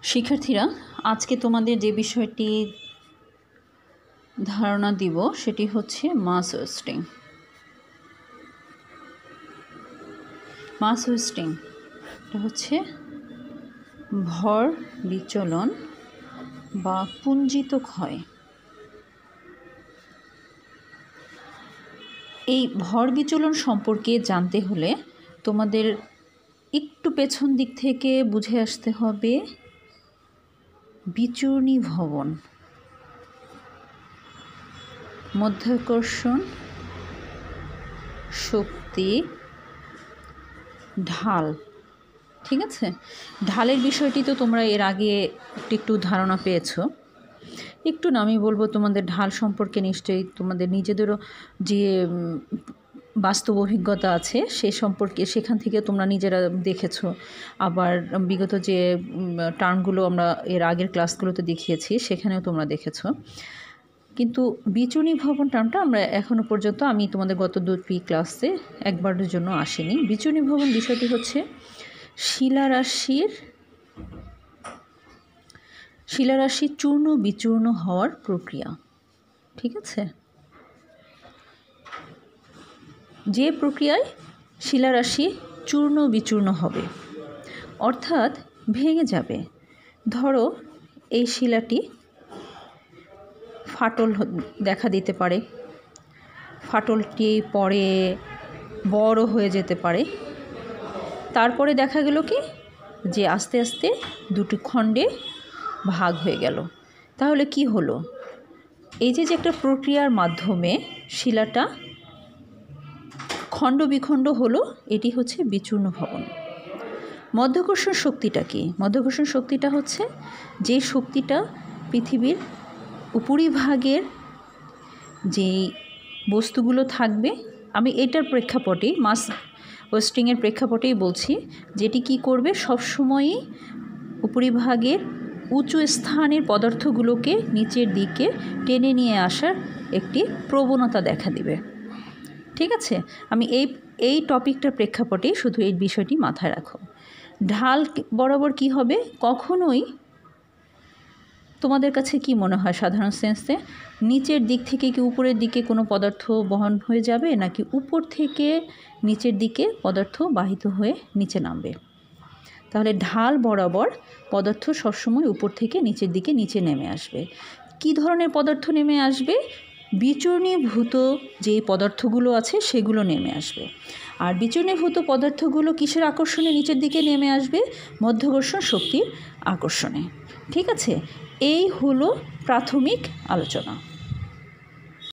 শিক্ষার্থীরা, আজকে তোমাদের যে বিষয়টি ধারণা দিব সেটি হচ্ছে মাস ওয়েস্টিং। মাস ওয়েস্টিং এটা হচ্ছে ভর বিচলন বা পুঞ্জিত ক্ষয়। এই ভর বিচলন সম্পর্কে জানতে হলে তোমাদের একটু পেছন দিক থেকে বুঝে আসতে হবে বিচূর্ণী ভবন, মাধ্যাকর্ষণ শক্তি, ঢাল। ঠিক আছে, ঢালের বিষয়টি তো তোমরা এর আগে একটু ধারণা পেয়েছো। একটু না, আমি বলবো তোমাদের ঢাল সম্পর্কে নিশ্চয়ই তোমাদের নিজেদেরও যে বাস্তব অভিজ্ঞতা আছে সে সম্পর্কে সেখান থেকে তোমরা নিজেরা দেখেছো। আবার বিগত যে টার্মগুলো আমরা এর আগের ক্লাসগুলোতে দেখিয়েছি সেখানেও তোমরা দেখেছো। কিন্তু বিচূর্ণী ভবন টার্মটা আমরা এখনও পর্যন্ত আমি তোমাদের গত দুটি ক্লাসে একবারের জন্য আসিনি। বিচূর্ণী ভবন বিষয়টি হচ্ছে শিলারাশি চূর্ণ বিচূর্ণ হওয়ার প্রক্রিয়া। ঠিক আছে, যে প্রক্রিয়ায় শিলারাশি চূর্ণ বিচূর্ণ হবে, অর্থাৎ ভেঙে যাবে। ধরো এই শিলাটি ফাটল দেখা দিতে পারে, ফাটলটি পরে বড় হয়ে যেতে পারে, তারপরে দেখা গেল কি যে আস্তে আস্তে দুটি খণ্ডে ভাগ হয়ে গেল। তাহলে কি হলো? এই যে একটা প্রক্রিয়ার মাধ্যমে শিলাটা খণ্ড বিখণ্ড হলো, এটি হচ্ছে বিচূর্ণ ভবন। মাধ্যাকর্ষণ শক্তিটা কি? মাধ্যাকর্ষণ শক্তিটা হচ্ছে যে শক্তিটা পৃথিবীর উপরিভাগের যেই বস্তুগুলো থাকবে, আমি এটার প্রেক্ষাপটেই মাস ওয়েস্টিংয়ের প্রেক্ষাপটেই বলছি, যেটি কি করবে সবসময়ই উপরিভাগের উঁচু স্থানের পদার্থগুলোকে নিচের দিকে টেনে নিয়ে আসার একটি প্রবণতা দেখা দিবে। ঠিক আছে, আমি এই টপিকটার প্রেক্ষাপটেই শুধু এই বিষয়টি মাথায় রাখো। ঢাল বরাবর কি হবে? কখনোই তোমাদের কাছে কি মনে হয় সাধারণ সেন্সে, নিচের দিক থেকে কি উপরের দিকে কোনো পদার্থ বহন হয়ে যাবে, নাকি উপর থেকে নিচের দিকে পদার্থ বাহিত হয়ে নিচে নামবে? তাহলে ঢাল বরাবর পদার্থ সবসময় উপর থেকে নিচের দিকে নিচে নেমে আসবে। কি ধরনের পদার্থ নেমে আসবে? বিচূর্ণীভূত যে পদার্থগুলো আছে সেগুলো নেমে আসবে। আর বিচূর্ণীভূত পদার্থগুলো কিসের আকর্ষণে নিচের দিকে নেমে আসবে? মাধ্যাকর্ষণ শক্তির আকর্ষণে। ঠিক আছে, এই হলো প্রাথমিক আলোচনা।